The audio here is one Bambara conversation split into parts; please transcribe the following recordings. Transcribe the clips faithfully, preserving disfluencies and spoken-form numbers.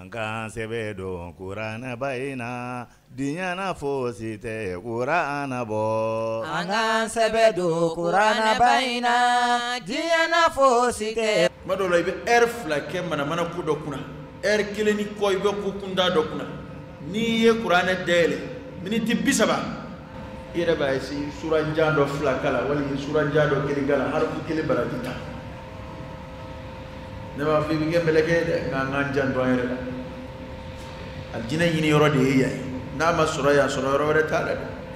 Angan sebe do Qur'ana baina dinyana fosite Qur'ana bo. Angan sebe do Qur'ana baina dinyana fosite. Madola ibe er flake mana mana kudo kuna. Er kileni ko ibe kukunda do kuna. Ni ye Qur'ana dele miniti bisaba. Ira ba si sura njando flakala wali sura njando keligala harfu kele baradita. Nema fi binge beleke nga nganjan do ayre aljina yini yoro de yayi na ma suraya suraya re tala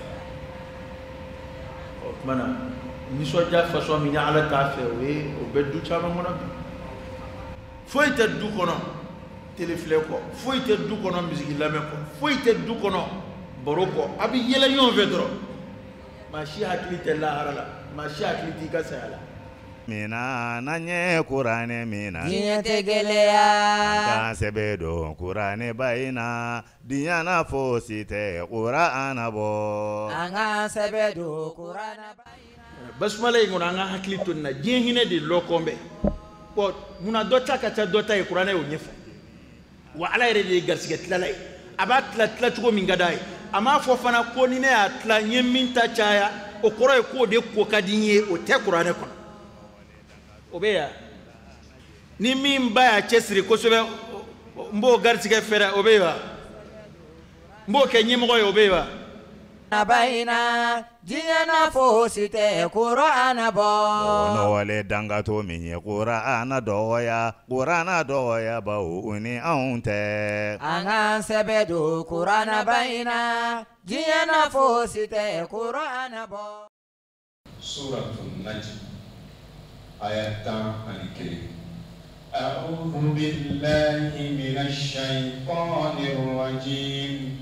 o mana ni so ja faso mi ala ta fe we o beddu chama mona foyte du kono telefle ko foyte du kono musique lame ko foyte du kono boroko abi yela yon vedro ma shi haklite la harala ma shi hakliti ka sala Mina nanye Qur'ane mina dinya tegeleya Angan sebe do Qur'ane baina dinyana fosite Qur'ana bo. Angan sebe do Qur'ana baina basmala ngona nga haklito na jehine de lokombe ko muna dota kata dota e Qur'ana yo nyefa wa ala yere de garsiga tlalay aba tla tla tugo min gadai ama fo fana ko ni ne atla nyeminta chaya o koro ko de ko kadinye o te Qur'ana ko obeya ni min baya chesri ko sobe mbo garsiga fera obeya mbo ke nyimo ko obeya baina dinyana fosite Qur'ana bo. No wale dangato minye Qur'ana doya Qur'ana doya ba uni aunte. Angan sebe do Qur'ana baina dinyana fosite Qur'ana bo. Suratul Najm ayat al-Karim. A'udzu billahi minasy syaithanir rajim.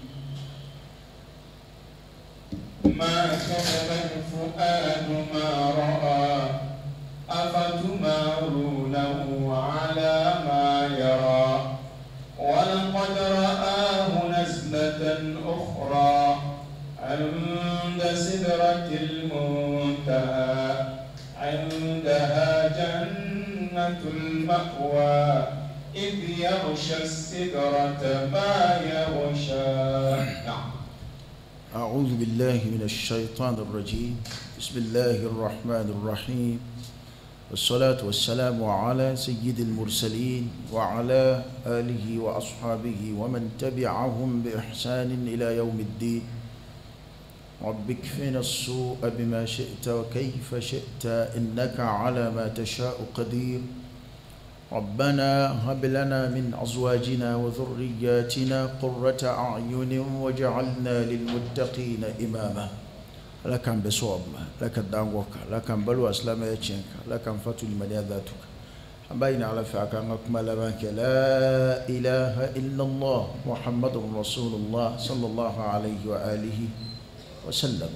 ما كذب الفؤاد ما رأى أفتمارونه على ما يرى ولقد رآه نزلة أخرى عند سدرة المنتهى عندها جنة المأوى إذ يغشى السدرة ما يغشى. نعم. أعوذ بالله من الشيطان الرجيم. بسم الله الرحمن الرحيم، والصلاة والسلام على سيد المرسلين وعلى آله وأصحابه ومن تبعهم بإحسان إلى يوم الدين. رب اكفنا السوء بما شئت وكيف شئت إنك على ما تشاء قدير. ربنا هب لنا من أزواجنا وذرياتنا قرة أعين وجعلنا للمتقين إماما. لكن بصوب لكن دانوك لكن بلو أسلام يتشنك لكن فتو لمن ذاتك بين على فعك أكمل منك لا إله إلا الله محمد رسول الله صلى الله عليه وآله وسلم.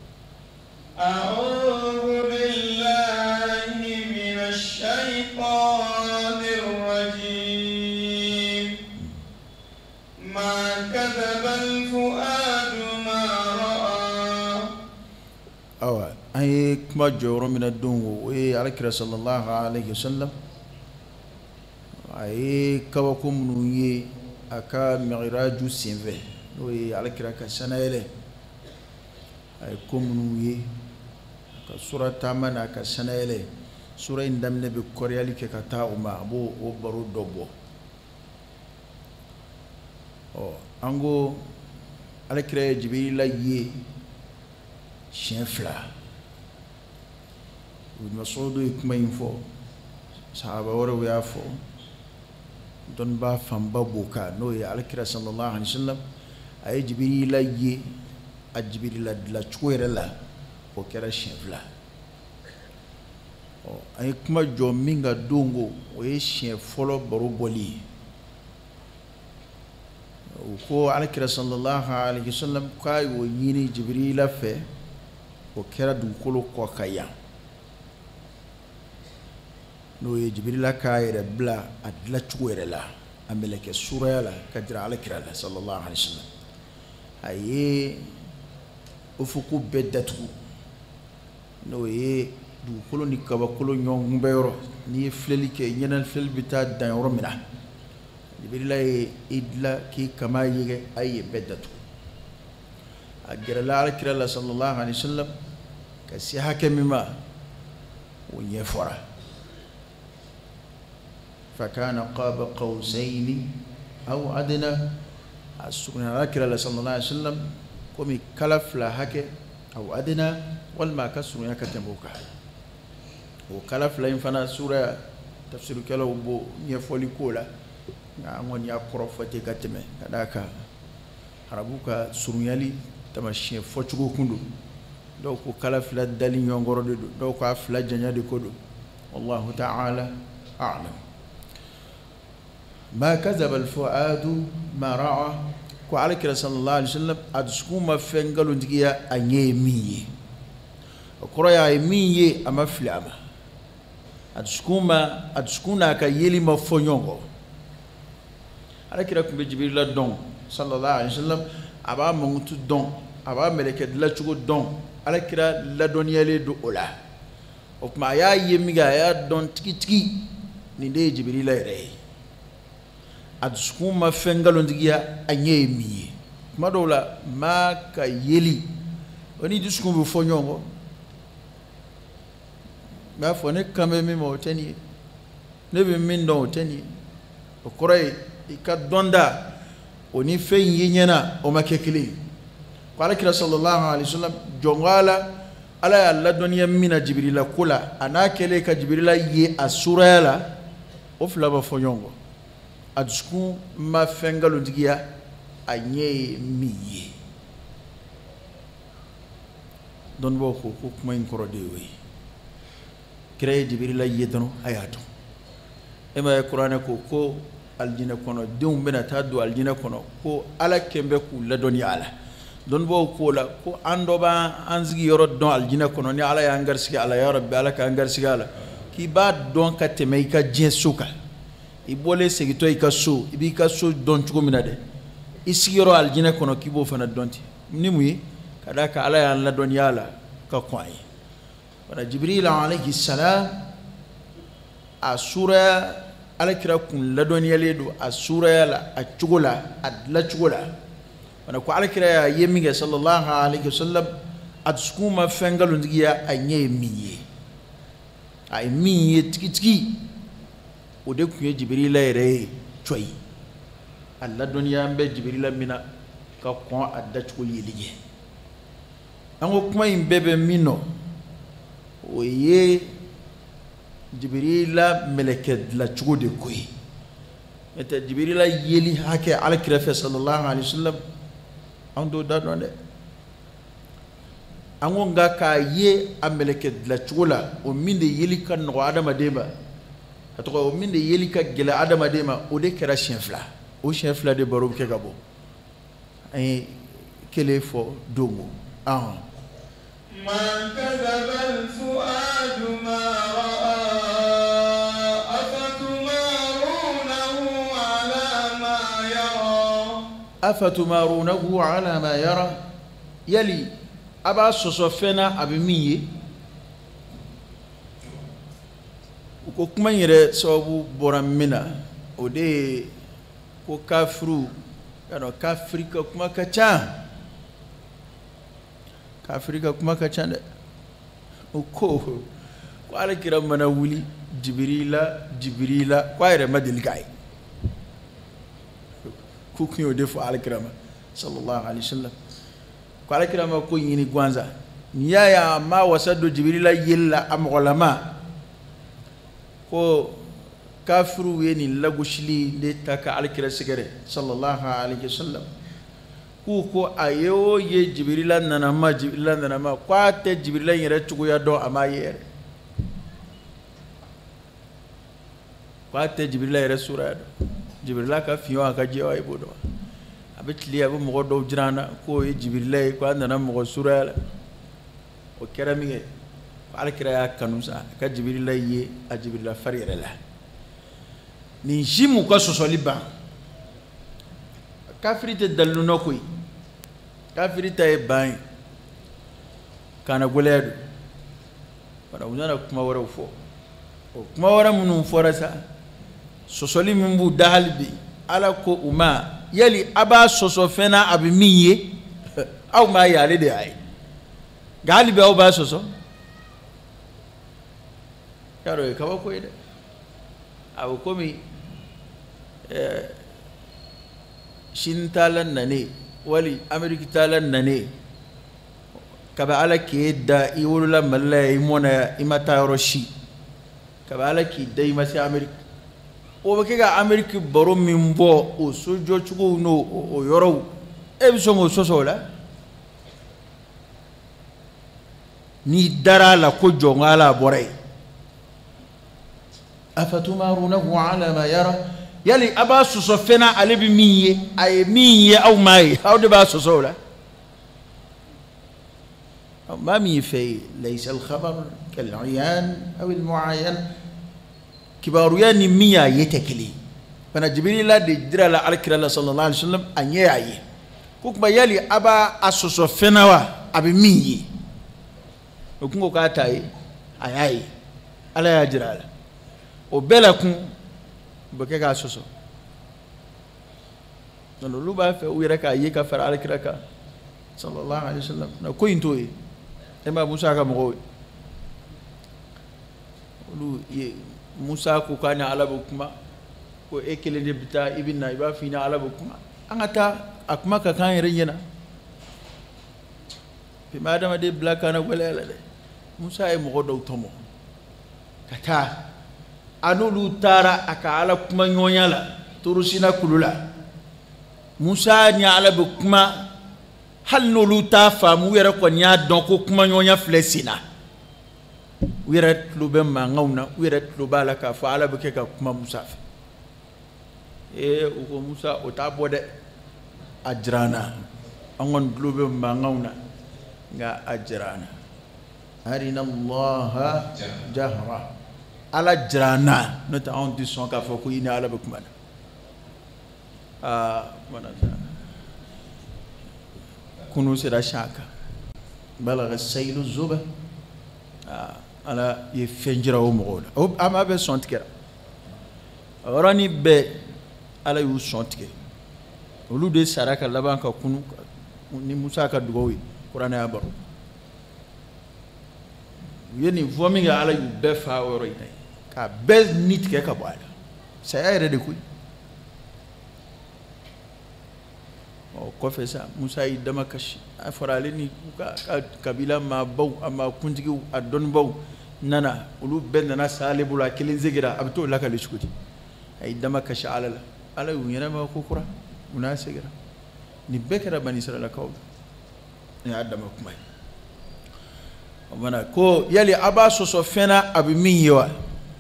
أعوذ بالله من الشيطان الرجيم. ما كذب الفؤاد ما رأى. أوه أي كما جور من الدنو وعلى صلى الله عليه وسلم أي كوكم نوي أكا معراج سينفه وعلى كرا سنة إليه أي كم نوي سورة تامنا كسنة إليه سورة إندم نبي كوريالي كتا وما أبو وبرو دوبو. أو أنغو على كرا جبريل يه شنفلا والمسعود يكما ينفو صحابة وروا يافو دون با فنبا بوكا نوي على كرا صلى الله عليه وسلم أي جبريل يه أجبريل لا تشوير لا وكرا شنفلا أي كما جو مينغا دونغو ويشين فولو برو بولي وكو على كرا صلى الله عليه وسلم كاي ويني جبريل في وكرا دوكولو كوكايا نو جبريل كاي ربلا أدلا تشوير لا أملك سورة لا كدر على كرا صلى الله عليه وسلم أي ufuku bedatu no ye du kolo ni kaba kolo nyong mbeyoro ni fleli ke nyenal fel bita dan romina Jibril ye idla ki kama yige ay bedatu agira la alkira la sallallahu alaihi wasallam ka si hakemima o yefora fakana qaba qawsayn aw adna asuna alkira la sallallahu alaihi wasallam komi kalaf la hake aw adna wal ma kasru yakatambuka o kalaf la infana sura tafsir kala bo yefoli kola nga ngon ya korofate kateme kadaka harabuka surunyali tamashin fochugo kundu do ko kala fla dali nyongoro de do ko afla janya de kodo wallahu ta'ala a'lam ma kadhaba al-fuad ma ra'a ko alaka sallallahu alaihi wasallam adskuma fengalo ndigiya anyemiye okoro ya emiye amaflama adskuma adskuna ka yeli mafonyongo alakira kumbe jibril don sallallahu alaihi wasallam aba mongutu don aba meleke la chugo don alakira la doniyale do ola o kuma ya yemiga ya don tiki tiki ni de jibril ere adskuma fengalo ndigiya anyemi kuma dola ma ka yeli oni diskumbu fonyongo ba fone kambe mi mo teni ne be min don teni o koray ika donda oni fe yinyana o makekili qala kira sallallahu alaihi wasallam jongala ala ya la doniya mina jibrila kula anakele ka jibrila ye asurala o flaba fonyongo adsku ma fengalo ndigiya anye miye don bo ko ko kuma in korode we kira jibrila ye dono ayato ema qur'ana ko ko aljina kono dum bena tadu aljina kono ko ala kembe ku la doni ala don bo ko la ko ando ba anzigi yoro don aljina kono ni ala ya ngar sigi ala ya rabbi ala ka ngar sigi ala ki ba don ka teme ka jesuka i bole segi to ka so ibi ka so don chugo minade isi yoro aljina kono ki bo fana donti ni muyi kada ka ala ya la doni ala ka kwai wala jibril alayhi salam asura ala kira kun ladoniyale do asura yala a chugola adla chugola wana ko ala kira ya yemiga sallallahu alaihi wasallam adskuma fengalu ndigiya anye miye ay miye tiki tiki o de ku jibril ere choy alla doniya mbe jibril mina ka ko adda chugo yelige ango kuma imbebe mino o ye jibrila meleket la chugo de koy eta jibrila yeli hake ala kirafa sallallahu alaihi wasallam ando da don de ango nga ka ye ameleket la chugo la o minde yeli kan no adama dema ato o minde yeli ka gela adama dema o de kera chefla o chefla de baro ke gabo ay kele fo domo ah ما كذب الفؤاد ما رأى أفتمارونه على ما يرى أفتمارونه على ما يرى يلي أبا سوسوفنا أبمية وكما يرى سوابو برامنا ودي وكافرو يعني كافريكا كما كتان Afrika kuma ka cande o ko ko ala kira mana wuli jibrila jibrila ko ayre madil gay ku ku de fo ala kira sallallahu alaihi wasallam ko ala kira ma ko yini gwanza niya ma wasado jibrila yilla am ulama ko kafiru weni lagushili de taka ala kira sigare sallallahu alaihi wasallam ko ayo ye jibrila nana ma jibrila nana ma kwate jibrila yere chuguya do ama yere kwate jibrila yere sura do jibrila ka fiyo aka jewa ibodo abitli abu mo do jirana ko ye jibrila ko nana mo sura la o kerami ala kira ya kanusa ka jibrila ye a jibrila farire la ni jimu ko so soliba kafirite dalluno koy kafirita e bain kana goledo para unana kuma wara fo o kuma wara munun forasa so soli min bu dalbi ala ko uma yali aba soso fena abi minye aw ma yale de ay gali be aw ba soso karo e kawa ko ide aw ko mi eh shin talan nane wali amerika talan nane kaba ala ke da i wulula malla i mona imata yoroshi kaba ala ki da i masi amerika o be ke ga amerika baro min bo o sojo chugo no o yoro e bi so mo soso la ni dara la ko jongala boray afatumarunahu ala ma yara yali aba soso fena ale bi minye ay minye aw mai aw de ba soso la ما مي في ليس الخبر كالعيان أو المعاين كباريان مية يتكلي فأنا جبريل لا دجرا لا على كلا صلى الله عليه وسلم أن يعي كوك بيالي أبا أسوس فنوا أبي مية وكم كاتاي أي على يجرا وبلكم بكيك أسوس نلولو بافه ويركا يكا فر على كلا صلى الله عليه وسلم نكوين توي ema Musa ka mo lu ye Musa ko kana alabu kuma ko ekele de bita ibina iba fina alabu kuma angata akuma ka kan yena bi madama de blaka na wala la de Musa e mo do tomo kata anulu tara aka ala kuma nyonyala turusina kulula Musa ni alabu kuma hal nolu ta famu yere ko nya don ko kuma nyonya flesina wire lube mangauna wire lubala ka fa ala buke ka kuma Musa e o ko Musa o ta bode ajrana angon lube mangauna nga ajrana arina Allah jahra ala jrana no ta on du son ka fo ko ina ala bukuma ah mana كنو سيدا شاكا بلغ السيل الزوبة على يفنجر ومغول أو أما بي سنتكرا وراني بي على يو سنتكرا ولو دي ساراكا لبانكا كنو ni Musa ka dugowi Qur'an ya baro yeni vomi ga ala yu be fa woro ina ka be nit ke ka bala sai ayre de kuy o ko fesa Musa yi dama kashi afarale ni ka kabila ma baw ama kuntigi adon baw nana ulu ben nana salibula kilin zigira abto laka lishuti ay dama kashi ala ala yu yana ma ko kura munasigira ni bekara bani israila kaw ni adama kuma wana ko yali aba soso fena abi min yewa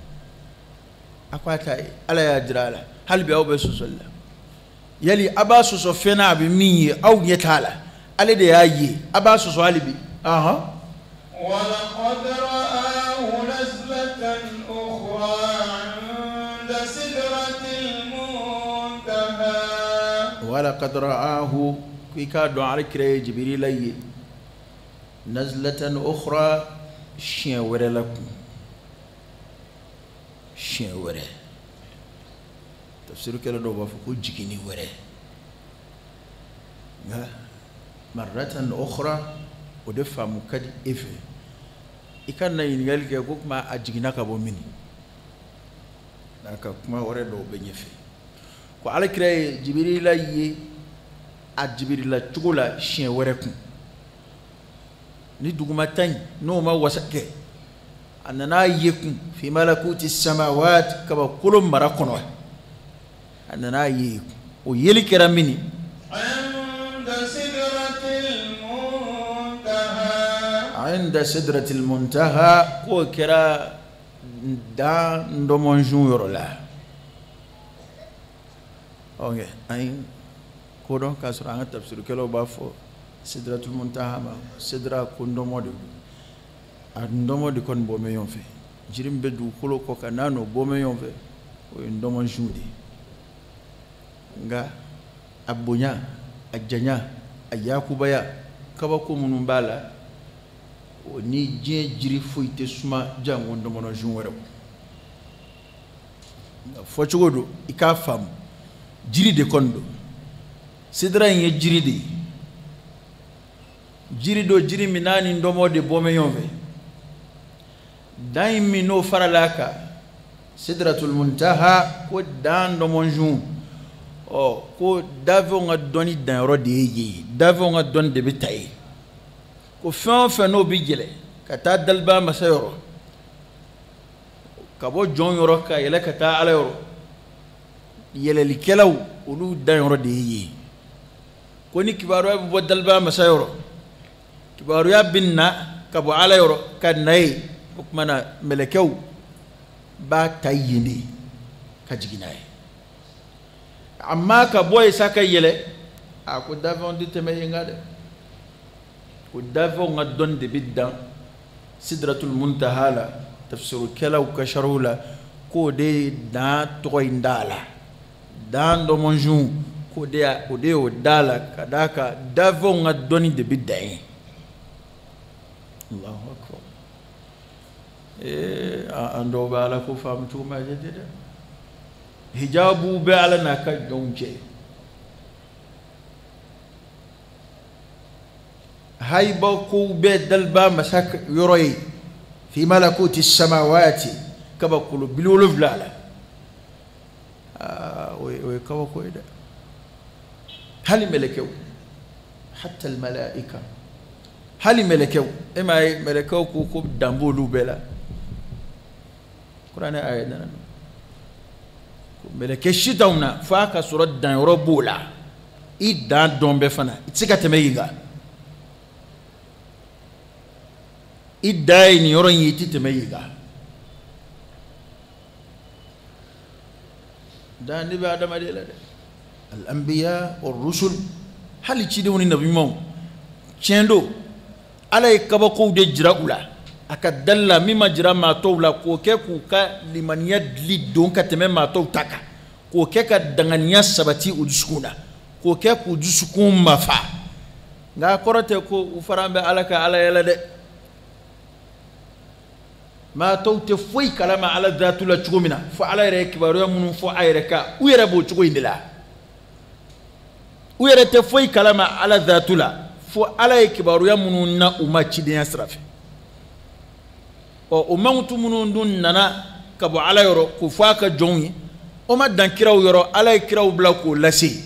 akwata ala ya jirala hal bi awbe soso la yali aba soso fena abi min ye aw yetala ale de yayi aba soso alibi aha wala qad ra'ahu nazlatan ukhra 'inda sidratil muntaha wala qad ra'ahu kika do ala kire jibril ayi nazlatan ukhra chien were lakum chien were tafsir kala do ba ko jigini were nga marratan ukhra o de famu kadi efe ikanna yingal ke ko kuma ajigina ka bo mini naka kuma wore do be nyefe ko ala kire jibril ayi a jibril tugula chien were kun ni duguma tan no ma wasake anana yekun fi malakuti samawat kaba kulum marakono anana yi o yeli kera mini عند سدرة المنتهى عند سدرة المنتهى ko kera da ndomon juro la okay ay ko don ka sura ngat tafsir kelo ba fo sidratul muntaha ma sidra ko ndomode a ndomode kon bo me yonfe jirim be du kolo ko kanano bo me yonfe o ndomon judi nga abunya ajanya ayakubaya kaba ko munum bala o ni je jiri foite suma jango ndomono junwere fo chugodo ika fam jiri de kondo sidra ye jiri de jiri do jiri minani ndomo de bome yonve dan mi no faralaka sidratul muntaha ko dan do monjun o ko davon nga doni dan ro de yi davon nga don de bitay ko fen fen no bi jele kata dalba masayoro kabo jon yoro ka yele kata ala yoro yele likelaw ulu dan ro de yi ko ni kibaro bo dalba masayoro kibaro ya binna kabo ala yoro kanai ko mana melekew ba tayini ka jiginaye amma ka boy saka yele a ko davon di teme ngade ko davon ngadon de biddan sidratul muntaha la tafsir kala ka sharula ko de da to indala dan do monjun ko de ko de o dala kadaka davon ngadon de biddan Allahu akbar eh ando bala ko famtu ma jedida hijabu be ala na ka donje hayba ko be dalba masak yoroy fi malakuti samawati kaba kulu bilulu vlala ah we we kawa ko ida hal malakew hatta al malaika hal malakew ema malakew ko ko dambolu bela qur'ana ayatan meleke shitawna fa ka sura dan yoro bola i dan dombe fana itsika temeyiga i dai ni yoro yiti temeyiga dan ni ba adama de la de al anbiya war rusul hal ci de woni nabi mom cendo alay kabako de jiraula aka dalla mima jira ma tawla ko ke ku ka limaniya li don ka teme ma taw taka ko ke ka danganiya sabati ujuskuna ko ke ku juskun mafa nga korote ko ufarambe alaka ala yala de ma taw te foy kalama ala zatula chugumina fo ala yere kibaru mun fo ayre ka u yere bo chugo indila u yere te foy kalama ala zatula fo ala yere kibaru mun na umma chidiya srafi o o mawtu munun dun nana kabo ala yoro ko faka jonyi o ma dan kiraw yoro ala kiraw bla ko lasi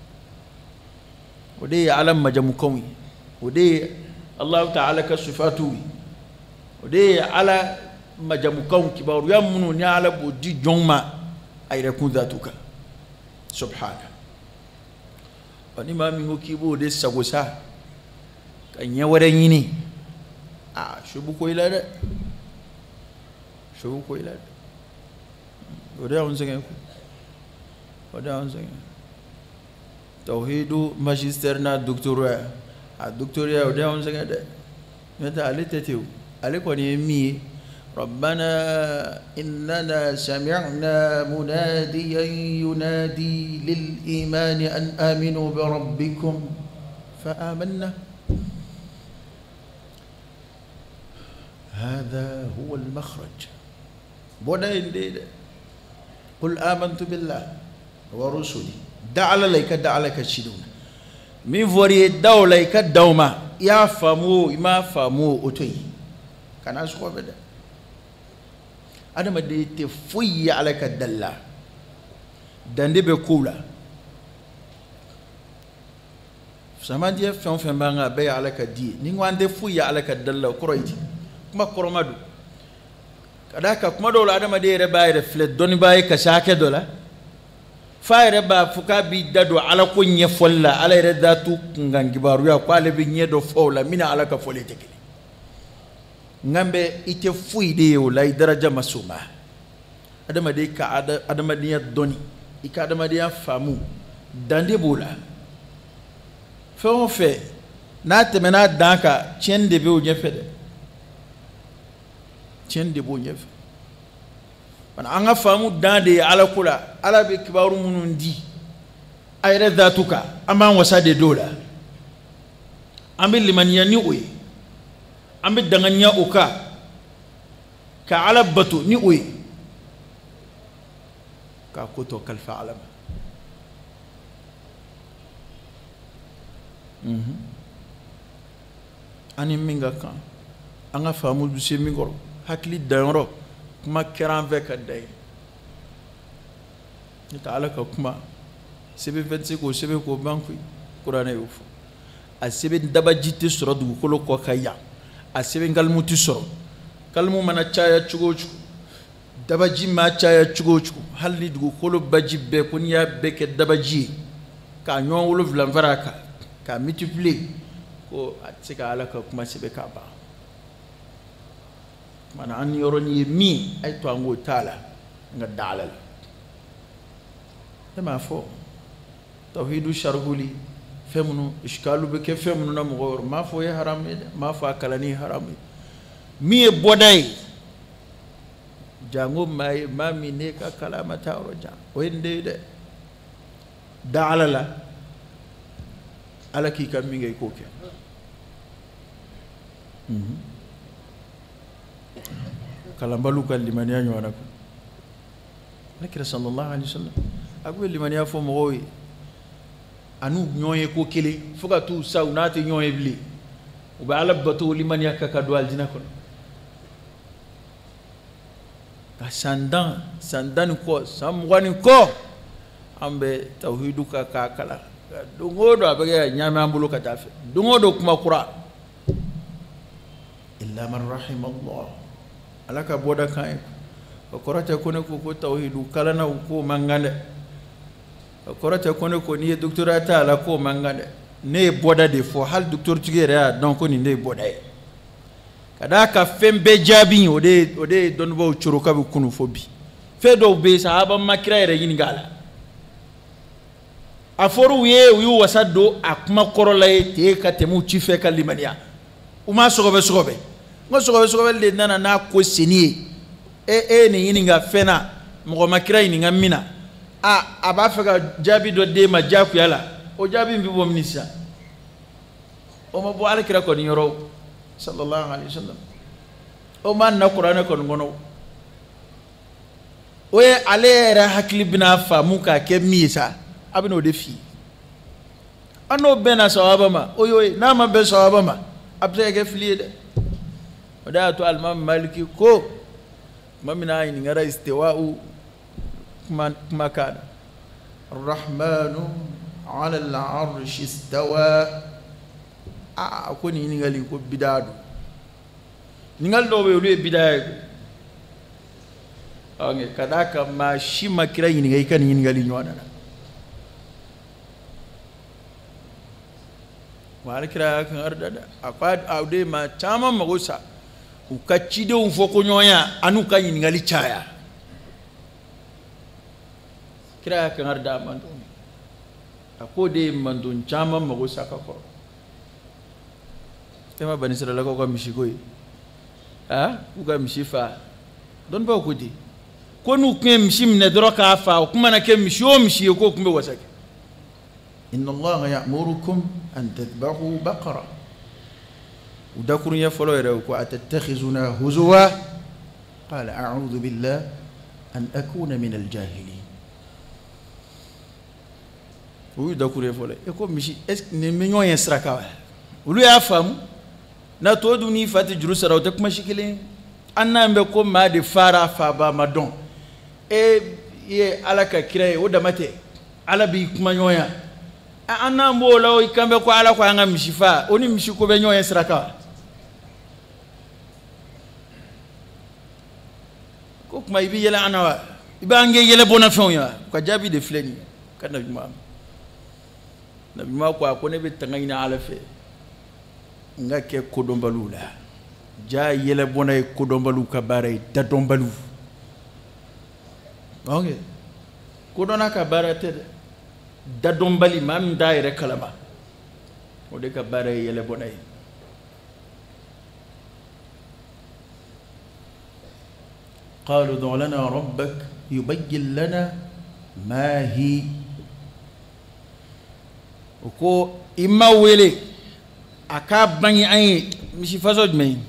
o de ala majamu kawi o de allah ta'ala ka sifatu o de ala majamu kaw kibaru ya munun ni ala bo di jonma ay rekun zatuka subhana oni ma mi hokibo de sagosa kan yaware yini a shubu ko ila de شو كويلاد وده عنزين وده عنزين توحيد ماجستيرنا دكتوراه الدكتوراه وده عنزين ده متى عليه تتيو عليه كوني مي ربنا إننا سمعنا مناديا ينادي للإيمان أن آمنوا بربكم فآمنا هذا هو المخرج بودا إندي قل آمنت بالله ورسله دع لك دع لك الشدون من فوري داو لك دوما يا فمو ما فمو أتوي كان أسوأ بدا أنا ما دي تفوي عليك الدلة دندي بكولا سما دي فهم فهم بانغا بي عليك دي نيغو عندي فوي عليك الدلة كرويتي كما كرومادو kadaka kuma dole adama de reba ire fle doni baye ka shake dola fa reba fuka bi dado ala ko nye folla ala ire datu ngangi baru ya ko ale bi nye do fola mina ala ka fole tekele ngambe ite fui de yo la daraja masuma adama de ka adama de doni ika adama de famu dande bola fe on fe na temena danka chende be o nye fede cende bo ñef man anga famu dande ala kula ala be kibaru munun di ayre zatuka ama wasade dola ambe limaniya ni oy ambe danganya oka ka ala batu ni oy ka koto kalfa alama mhm ani minga kan anga famu du se mi goro hakli dayoro kuma keran ve ka day ni taala ka kuma sebe vingt-cinq ko sebe ko banku qur'ana yufo a sebe dabaji ti soro du ko ko kaya a sebe ngalmu ti soro kalmu mana chaya chugo chugo dabaji ma chaya chugo chugo halli du ko baji be kun ya be ke dabaji ka nyon wolo vlamvaraka ka multiplier ko atsika alaka kuma sebe ka ba mana an yoroni mi ay to ango tala nga dalal dama fo tawhidu sharhuli femunu iskalu be ke femunu na mo ma fo ya haram ma fo kalani haram mi e boday jango may mami ne ka kalamata roja o ende de dalala alaki kam mi ngay ko ke mhm kalambalu kal limaniya nyona ko nakira sallallahu alaihi wasallam agwe limaniya fo mo wi anu nyoye ko kele fuka tu saunati nyoye bli uba ala bato limaniya ka ka do aljina ko ka sandan sandan ko samwani ko ambe tawhidu ka ka kala dungodo abage nyame ambulo ka tafe dungodo kuma qura illa man rahimallah alaka boda kan ko korata ko ne ko ko tawhidu kala na ko mangande ko korata ko ne ko ni doctorata ala ko mangande ne boda de fo hal docteur tigere ya donc ni ne boda kada ka fembe jabi ode ode don bo churu ka kunu fobi fe do be sahaba makira ere yin gala aforu ye wi wasado akuma korolay te ka temu ci fe kalimaniya uma sogobe sogobe ngo sogobe sogobe le nana na ko seni e e ni yininga fena mo makira yininga mina a aba fe ka jabi do de ma jaku yala o jabi mbi bo minisa o mo bo alkira ko ni yoro sallallahu alaihi wasallam o man na qur'ana ko ngono o e ale ra hakli bina fa muka ke misa abino de fi ano bena sawaba ma oyo na ma be sawaba ma abse ke fliye de oda to al imam maliki ko mamina yin ngara istiwa'u man makana arrahmanu ala al-arsh istawa a ko ni ngali ko bidadu ningal do be lu bidaye ange kadaka ma shima kira yin ngai kan yin ngali nyona wala kira kan ardada akwad aude ma chama magosa ukachide umfoko nyoya anu kan yin ngali chaya kira kan arda man akode mandun chama magosa ka ko tema bani sala ko ko mishigoi ha uga mishifa don ba ko di ko nu kem mishim ne droka fa kuma na kem misho mishi ko kumbe wasake inna allaha ya'murukum an tadhbahu baqara udakuru ya folo ere ko atattakhizuna huzwa qala a'udhu billahi an akuna min al-jahilin udakuru ya folo e ko mishi est ne menyo yen sraka ulu ya famu na to duni fati juru sarawte kuma shikile annambe ko ma de fara fa ba madon e ye alaka kire o damate ala bi kuma nyoya annambo law ikambe ko ala ko anga mishifa oni mishiko be nyoya sraka ko kuma ibi yela anawa ibange yele bona fonya ko jabi de fleni kana juma nabi ma ko ko ne be tangayna ala fe nga ke kodombalu la ja yele bonay kodombalu ka bare da dombalu okay kodona ka barate da dombali mam daire kalama o de ka bare yele bonay qalu du lana rabbak yubayyin lana ma hi ko imma wele aka bangi ay mishi faso jmay